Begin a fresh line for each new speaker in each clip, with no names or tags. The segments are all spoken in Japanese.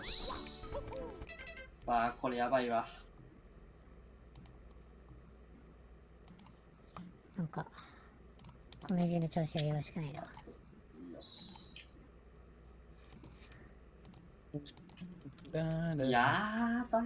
わあ、これやばいわ。
なんか、コメビューの調子がよろしくないな。
よし。やばい。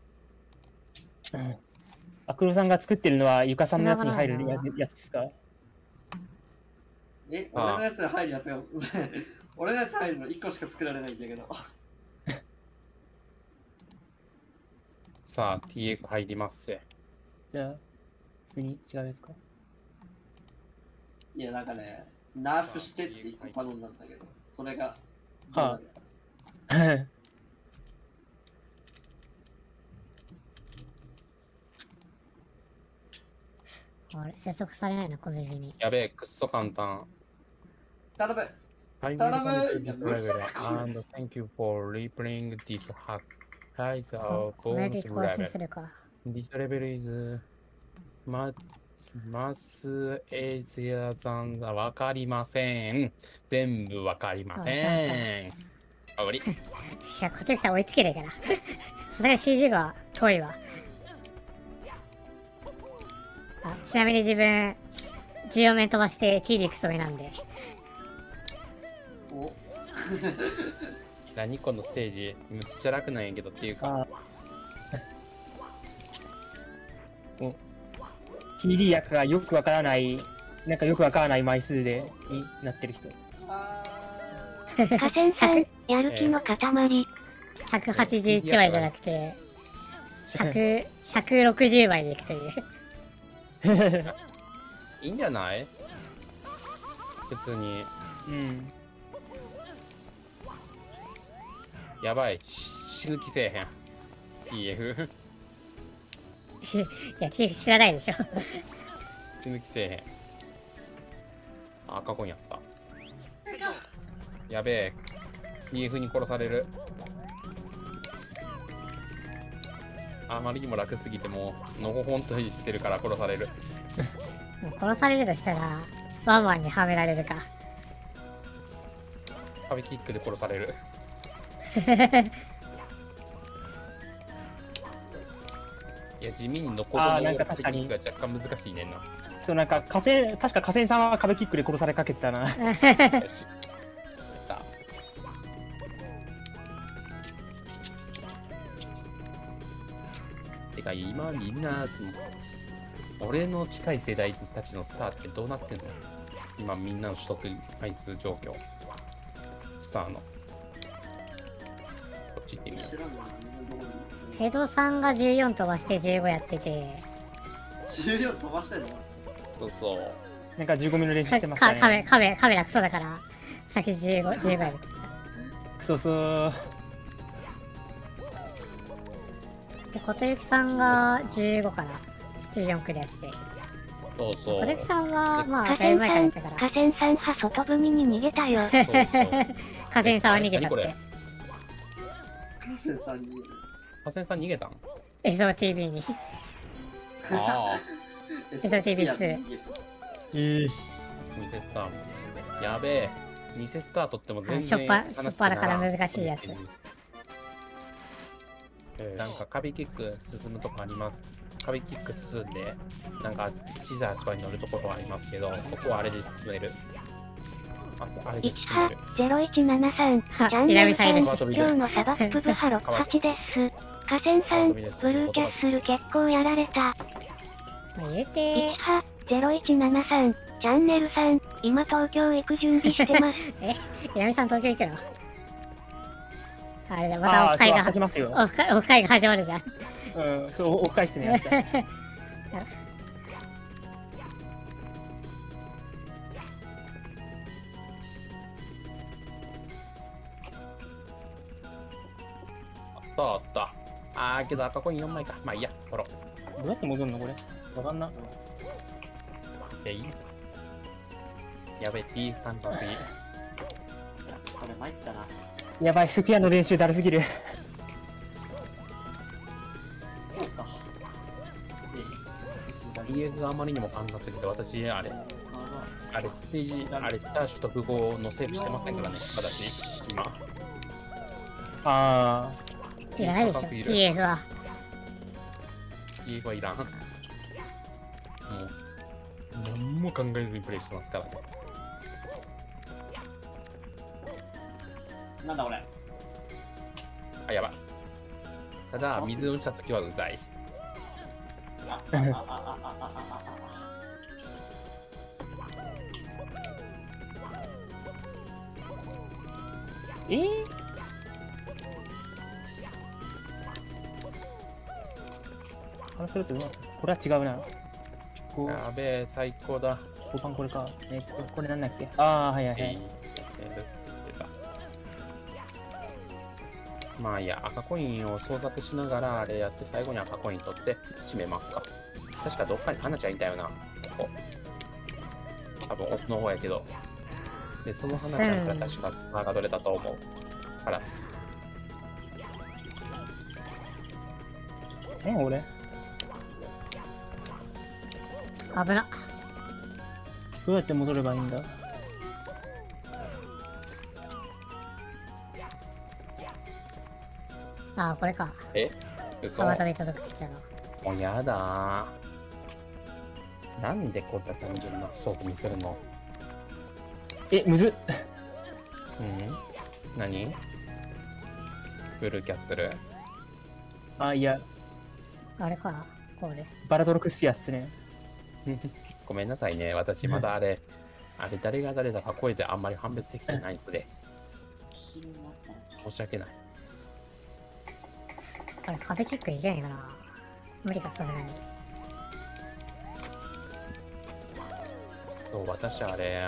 アクロさんが作ってるのはゆかさんのやつに入るやつですか？
俺のやつが入るやつが俺のやつ入るの1個しか作られないんだけど。
さあ、TF 入りますぜ。
じゃあ、次違うやつか？
いや、なんかね、ナーフしてって1個頼んだんだけど、それが。
はあ。
あれ、接続されないの、コメビューに。
やべえ、くっそ簡単。
頼む。
I will
頼む
complete this level and thank you for replaying this hack. Hi, the
コメビ
bonus
ュー更新
level.
するか。
This level is mass easier than わかりません。全部わかりません。終わり。
いや、こっち来たら追いつけねえから。さすがに CG が遠いわ。あ、ちなみに自分、14面飛ばして T で行くつもりなんで。
お
何このステージ、むっちゃ楽なんやけどっていうか。
お PD 役がよくわからない、なんかよくわからない枚数でになってる人。
河川さん、やる気の塊。
181枚じゃなくて、160枚でいくという。
いいんじゃない普通に。
うん。
やばい。死ぬ気せえへん。TF。
いや、TF 知らないでしょ。
死ぬ気せえへん。あ、過去にあった。やべえ。TF に殺される。あまりにも楽すぎてもう、のほほんとしてるから殺される。
もう殺されるとしたら、ワンワンにはめられるか。
壁キックで殺される。いや、地味に残る
なんか確かに
が若干難しいねんな。
そう、なんか確か河川さんは壁キックで殺されかけてたな。
よし。やった。てか、今みんな、俺の近い世代たちのスターってどうなってんの？今みんなの取得回数状況。スターの。こっち行ってみよ
知らんな、みんなどこに
ヘドさんが14飛ばして15やってて、
14飛ばしてんの？
う。そうそう。
なんか15ミリの練習してましたね。
カメラクソだから、先15やる。
くそそう。
で、琴幸さんが15から14クリアして、
そうそう。
琴幸さんは、まあ、
河川
だいぶ前から
さん、
やったから、
河川さんは外踏みに逃げたよ。
そうそう。
河川さんは逃げたっ
何これ
て。
河川さんに
河川さん逃げたん？
SOTV に。
ああ。
SOTV2。
偽スター。やべえ。偽スタートっても全然
しょっぱだから難しいやつ。
なんか壁キック進むとこあります。壁キック進んで、なんか地座とかに乗るところはありますけど、そこはあれで進める。あれで進める。
0173、チャンネルさん、今日のサバップブハ68です。河川さん、ブルーキャッスル結構やられた。
まあ、言うて
0173、チャンネルさん、今東京行く準備してます。
稲見さん東京行くの？あれだ、またオフ会が
始まるよ。
オフ会が始まるじゃん。
うん、そう、オフ会室ね、明日。
あった。けど赤コイン4枚か。まあいいや、ほら。
どうやって戻るのこれわかんな。
いい。やべえ、T 簡単すぎ。
これ参ったな。
やばい、スクエアの練習だるすぎる。
そうか。
TF があまりにも簡単すぎて、私、あれ、ステージ、スター取得後のセーブしてませんからね、私、今。
あ
いらないでしょ、
高すぎる
TF は。
いいはいらん。もう、何も考えずにプレイしてますからね。
なんだ俺。
あ、やばい。ただ、水落ちたときはうざい。
あ、それってこれは違うな。こう、
やべえ、最高だ。
交換これか。これなんだっけ。ああ、はいはいはい。
出た。まあいいや、赤コインを捜索しながらあれやって最後に赤コイン取って締めますか。確かどっかに花ちゃんいたよな。ここ。多分奥の方やけど。で、その花ちゃんから確かスナーが取れたと思う。カラス。
俺
危な。
どうやって戻ればいいんだ。
ああ、これか。
嘘。
川飛び届く来たの。
もうやだー。なんでこんな単純な操作にするの？
むずっ。
何？ブルーキャッスル？
あ、いや、
あれか、これ。
バラトロクスフィアっすね。
ごめんなさいね。私まだあれ誰が誰だか声であんまり判別できてないので、申し訳ない。
あれ、壁キックいけないかな。無理か、さすがに。
そう、私あれ、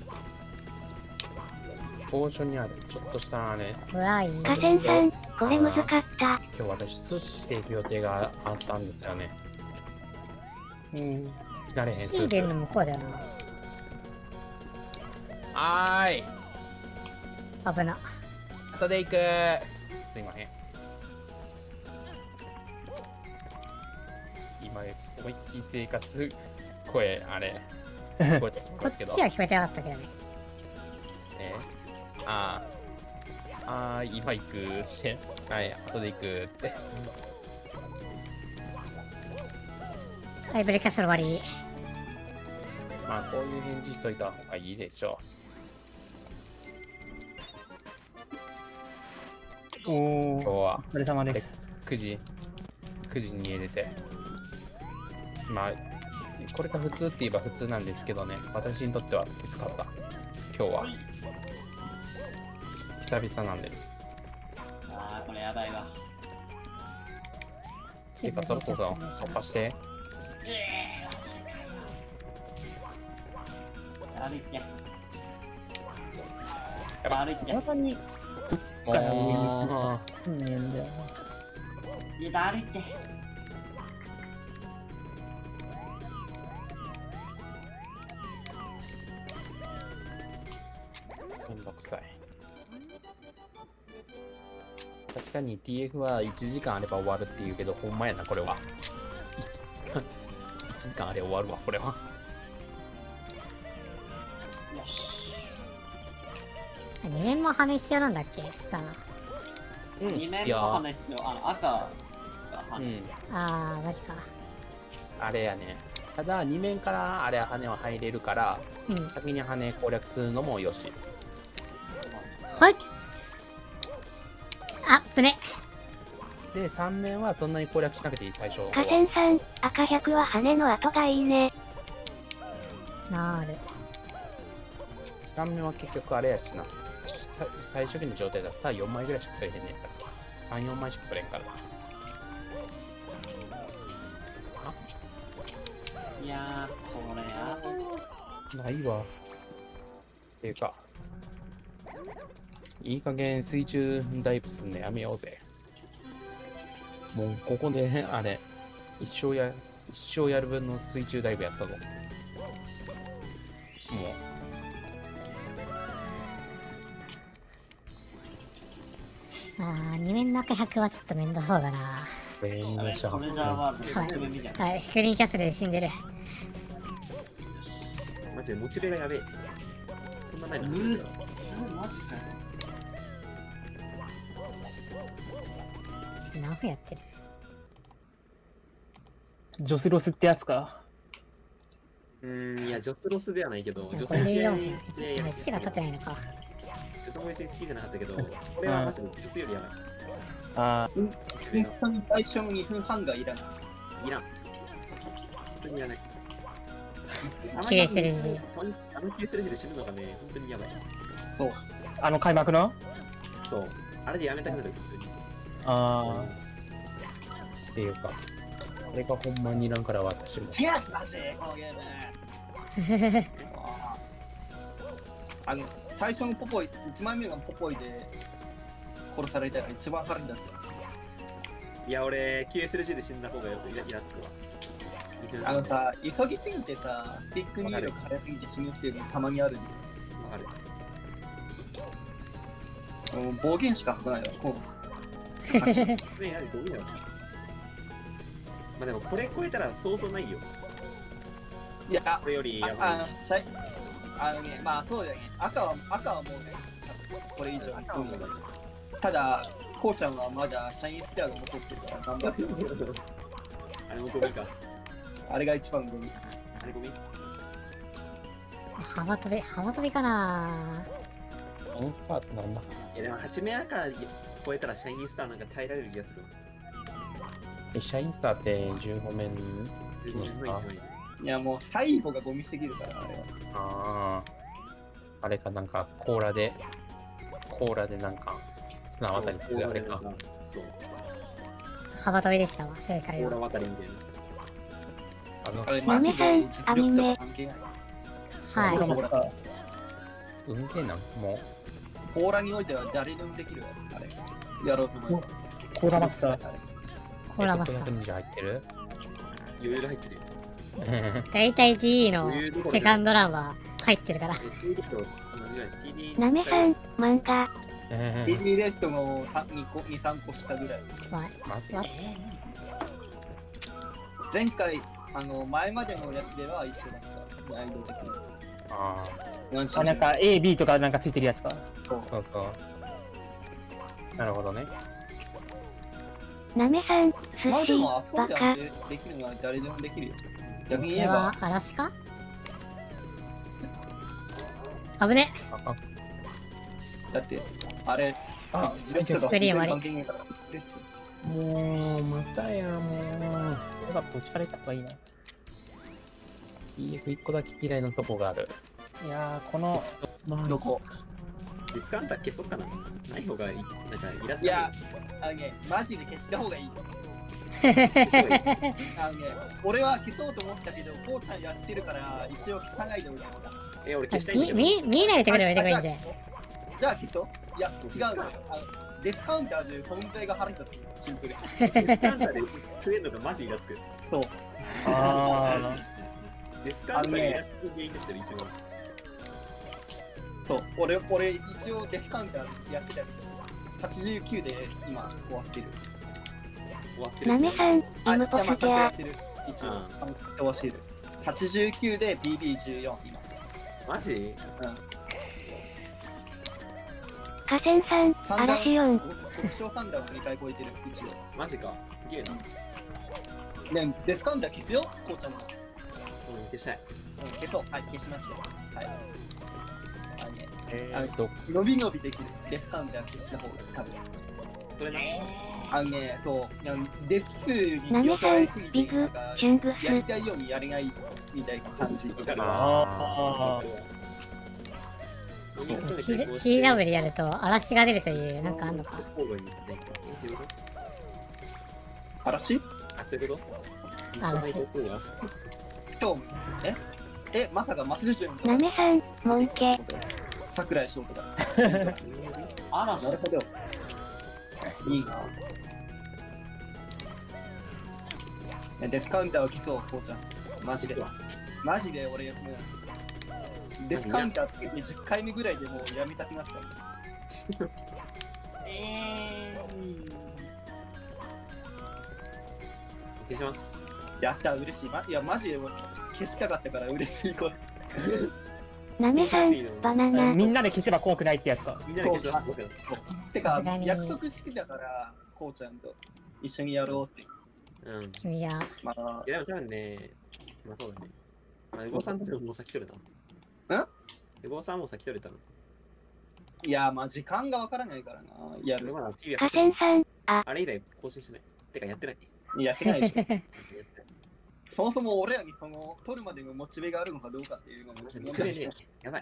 ポーションにある、ちょっとした
暗い。
河川さん、これ難かった。
今日私、数値していく予定があったんですよね。なれへん、
いい出んの向こうだよ
はーい。
な。危な。
後で行く。すいません。今、思いっきり生活、声、聞こえて
こ
ますけど。
っちは聞こえてなかったけどね。
今行くって。はい、後で行くって。
はい、ブレーキャッスル終わり。
まあ、こういう返事しといた方がいいでしょ
お
う。今日は
お疲れ様です。
9時に家出て。まあ、これが普通って言えば普通なんですけどね、私にとってはきつかった。今日は。久々なんで。
ああ、これやばいわ。
生活の操作を突破して。
マジかよ。歩いて。
やば
歩いて。
またに
もう
ねえんだよ。
いや、歩いて。
めんどくさい。確かに TF は1時間あれば終わるって言うけど、ほんまやな、これは。1時間あれ終わるわ、これは。
よし。
2面も羽必要なんだっけ、スター。
2面の羽必要。赤が羽。
あー、マジか。
あれやね。ただ、2面からあれ羽は入れるから、先に羽攻略するのもよし。
はい。あ、ぶね。
で、3面はそんなに攻略しなくていい、最初は。
河川さん、赤100は羽の後がいいね。
なる。
3面は結局あれやしな。最初期の状態だスター4枚ぐらいしか取れへんねんから。3、4枚しか取れんから。
いやー、これやばい。
ないわ。っていうか、いい加減水中ダイブすんのやめようぜ。もうここで、一生やる分の水中ダイブやったぞ。もう。
2面の赤100はちょっと面倒そうだな。
全員のシャ
トレジャーワールド6面みたいな。
はい、グリーンキャッスルで死んでる。
マジでモチベがやべえ。こんなないの。
マジかよ。
何分やってる？
ジョスロスってやつか。
いや、ジョスロスではないけど、ジョス
これで4分。
系
1が立ってないのか。
ジョスも別に好きじゃなかったけど、これはマジでジョスよりやばい。
あ
最初の2分半がいらない。
いらん。本当にいらない。
QSLG。
あの QSLG で死ぬのがね、本当にやばい。
そう。
あの開幕の
そう。あれでやめたくなる、普通に。
あ
っていうか、これがほんまにいらんから私も。
違うマジでこのゲーム。最初のポポイ、1枚目がポポイで殺されたら一番腹に立つよ。
いや、俺、QSLG で死んだ方がイラつくわ。
さ、急ぎすぎてさ、スティック入力早すぎて死ぬっていうのたまにあるんで。
わかる。
もう暴言しか吐かないわ、こう。
ねえ、何ゴミだよ。まあでも、これ超えたら相当ないよ。
いや、
これよりやばい。
まあそうだよね。赤はもうね、これ以上にゴミだ。ただ、こうちゃんはまだシャインステアが残ってるから頑張って。
あれもゴミか。
あれが一番ゴミ。
あれゴミ
幅跳びかな。
モンスターってなんだ？
いやでも、8面赤超えたらシャイニースターなんか耐えられる気がする。
シャインスターって15面
いやもう最後がゴミすぎるからあれは。
ああ。あれかなんか甲羅でなんか綱渡りするあれか。
そう。
幅跳びでしたわ、正解
甲羅
は。
渡りみたいな。
あれマジで実力とか関係ない。
はい。
運ゲーなんも
コーラにおいては誰でもできるよあれ。やろうと思う。
コーラマスター。
コーラマスター。
忍者入ってる？
余裕で入ってるよ。
だいたい DE のセカンドランは入ってるから。
なめさん、漫画。
TD レッドの2、3個下ぐらい。
ま
マジ？
前回、前までのやつでは一緒だった。難易度的に。
あ
あ、なんか A、B とかなんかついてるやつか。
そうそう。なるほどね。
なめさん、
まあで
寿司、
もあそこで
バカ。
できるのは誰でもできるよ。逆に
こ
言えば
れは、嵐か？危ね。
だって、あれ、
あ、
実力とか
スクリーン割り
関係ないから。
もう、またや、もう。
よかった、うちから行った方がいいな。
EF1 個だけ嫌いなとこがある。
いやー、この、
どこ
ディスカウンター消そうかな。ない方がいい。なんかイラスト。
いや、マジで消した方がいい。俺は消そうと思ったけど、こうちゃんやってるから、一応消さないでおいて。
俺消したいんだけど。
見ないでくればいいんで。
じゃあ消そう。いや、違うのよ。ディスカウンターで存在が腹立つ。シンプルに。
ディスカウンターで食えるのがマジイラつく。
そう。
あ
ディスカウンターがイラつく原因だったら一番。
そう、俺一応デスカウンターやってたけど、89で今終わってる。
なめさん、イムポス
ちゃんと
ギャ
やってる。一応、飛ばしてる。89で BB14 今。
マジ？
河川さん、嵐4。
特徴サンダーを2回超えてる、一応。
マジか。すげえな。
ね、デスカウンター消すよ、こうちゃんが。
消したい。
消そう。はい、消しました。はい。
ど
伸び伸びできる。デスカウンター消した方が多分。
それな。
そう、デス数に気を取られすぎて、なんかやりたいようにやれないみたいな感じ。
あ。
CW でやると嵐が出るというなんかあんのか。
嵐？
あ、そういうこ
と？嵐。
そう。まさか松潤
なめさん、モンケ。
桜井翔とか。嵐。なるほど。いいな。デスカウンターを消そう、こうちゃん。マジで。マジで俺、もう。デスカウンターつけて10回目ぐらいでもうやめたくなった。
消します。
やった、嬉しい。いや、マジでもう消したかったから嬉しい。これ。
なめさん、バナナ。
みんなで消せば怖くないってやつか。
みんなで消せば怖くない。
てか、約束してたから、こうちゃんと。 一緒にやろうって。
うん。
君は、
まあ、
いや、でも多分ね、まあそうだね。まあ、ウゴさんってもう先取れた。
ん
ウゴさんも先取れたの。
いや、まあ時間がわからないからな、やる。
まだ TV
河川さん、
あれ以来更新してない。てかやってない。
やってないでしょ。そもそも俺らにその、取るまでのモチベがあるのかどうかっていうのも
見てねえ。やばい。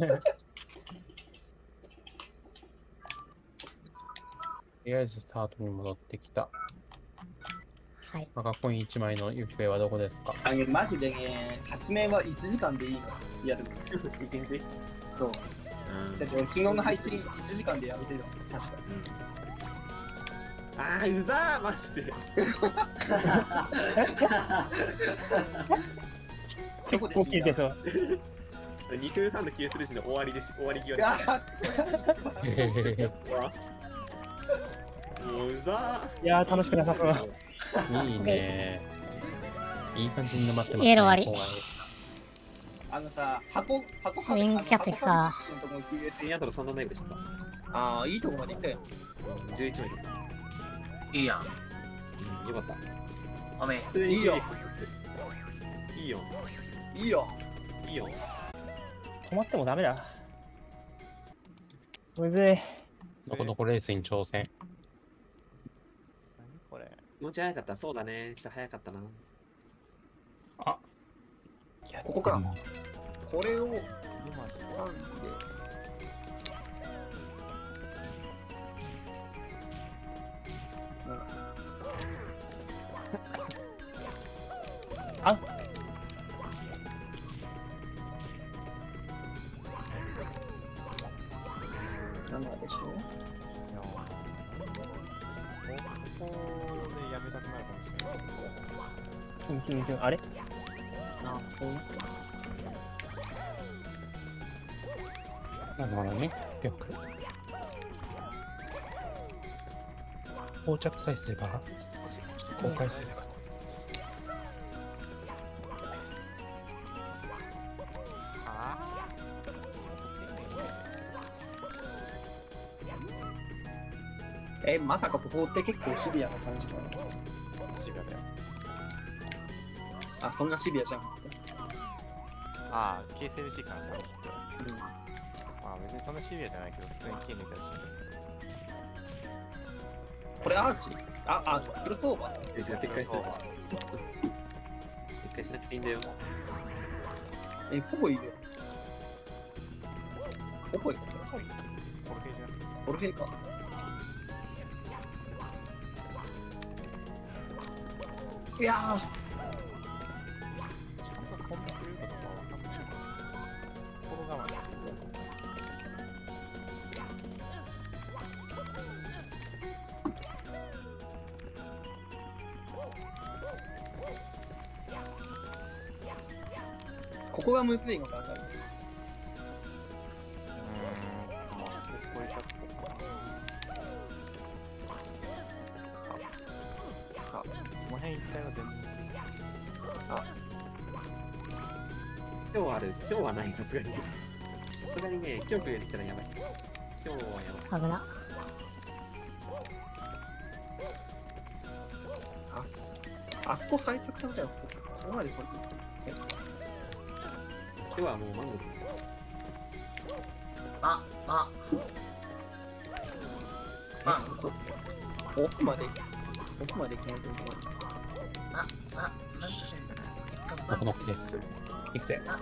とりあえずスタートに戻ってきた。
はい。
赤コイン1枚の行方はどこですか？
マジでね、8面は1時間でいいの。やる。
一日
そう。
うん
だって昨日の配置1時間でやめてるの。確か
あー、うざー、マジで。
どこで死んだ
大きいですわ。
2分半の消えするしの終わりでし、終わり際で
いや
した。もううざ
いやー、楽しくなさそう。
いいね。いい感じに沼ってますね。
イエロー終わり
後
さ、箱
ウィングキャップ行くか。
ー。やったらそんなないでしょ。
ああ、いいとこまで行ったよ。
11枚で。
いいやん。
よかった。
おめえ。
普通に
いいよ。
いいよ。
いいよ。
いいよ。
止まってもダメだ。むずい。
どこどこレースに挑戦。
これ。
気持ち早かった。そうだね。ちょっと早かったな。
ここか。これを、
次まで。
あ
なんだでしょう。
いやここでやめたくなるかもしれない。
あれ
あ、そうなって
なるほどね。よく。到着再生が公開するか。
まさかここって結構シビアな感じかな。
シビアだよ。
あ、そんなシビアじゃん。
ああ、KSLC かな、これきっと。
うん。
まあ別にそんなシビアじゃないけど、普通にキー抜いたらし
これアーチクロスオーバー
じゃあ撤回する。撤回しなくていいんだよ。
ポポいるよ。ポポいる
これ系じゃん。
オルフェイか。いやー。
ちゃんとコンビくれるかどうかわかんない。心構え。
ここがむずいのか分かる。
まあ、そこ超えちゃってかな。この辺一帯は全然むずい。
今日はある。今日はない、さすがに。さすがにね、今日来るたらやばい。今日はやばい。
危な。
あそこ最速なんだよ。ここまでこれ。
今日はもう満足。
奥まで行けないといけない。
どこの木です。行くぜ。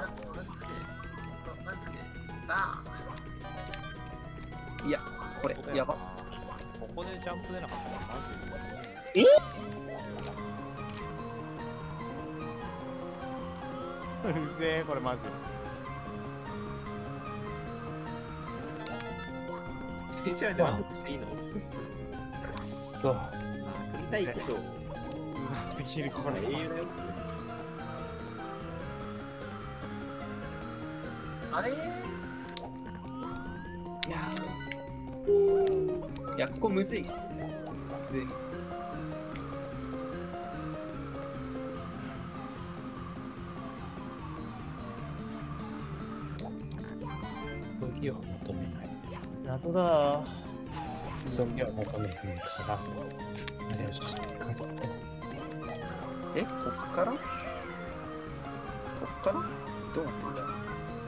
いや、これ、やば。
ここでジャンプ出なかったらマジで。うぜえ、これマジ。
じゃあね、満足していいの？
くっそ。
まあ、取りたいけど、
うざすぎる、これ。
英雄だよ。
あれ
いや、ここむずい。むずい。
時を求めない。
謎だ。
装備を求めへんから。よし。
え、こっからどうなってんだよ。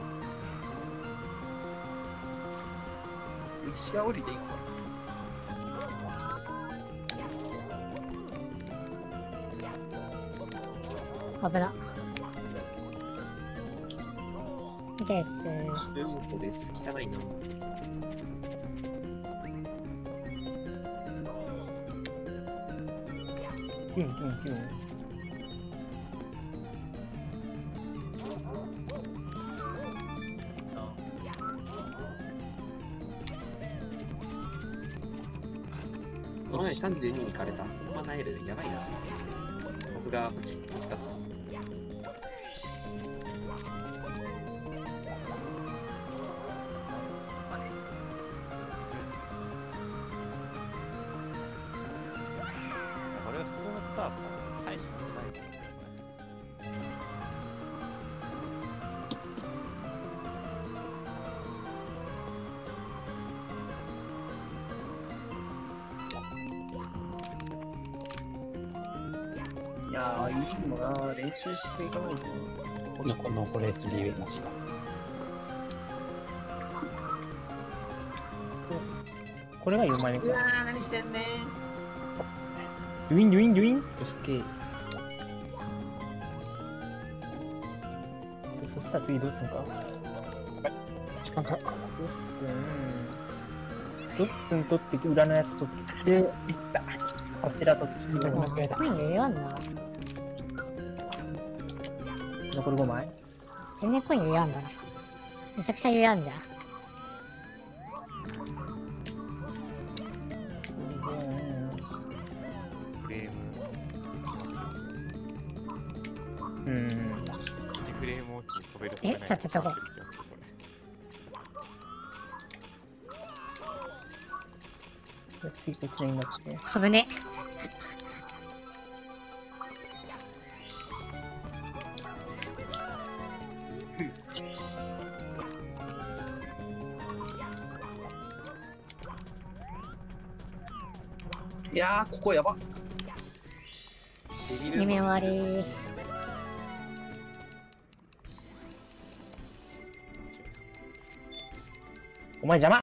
石が降りていくか。
危な。です。
うんこです。汚いな。
キュンキュンキュン。
この前32に行かれた。ほんまナイルやばいな。さすが打ち勝つ。
これは普通のスタート大したことないですよね。
いやー、いいもな、練習していかないと。
このこれリベンジが。
これが4枚目か。
ー、何してんね
ドゥインドゥインドゥイン。よし、OK。そしたら次どうすんか。
時間か。
ドッスン取って裏のやつ取っていった柱取って
コイン余裕あんな。
残り5枚。
全然コイン余裕あんだな。めちゃくちゃ余裕あんじゃん。
フレーム。1フレームおきに飛べるとかない。
ちょっとどこ
次こっちになって
危ね。
いやー、ここやば。
2面終わり。
お前邪魔。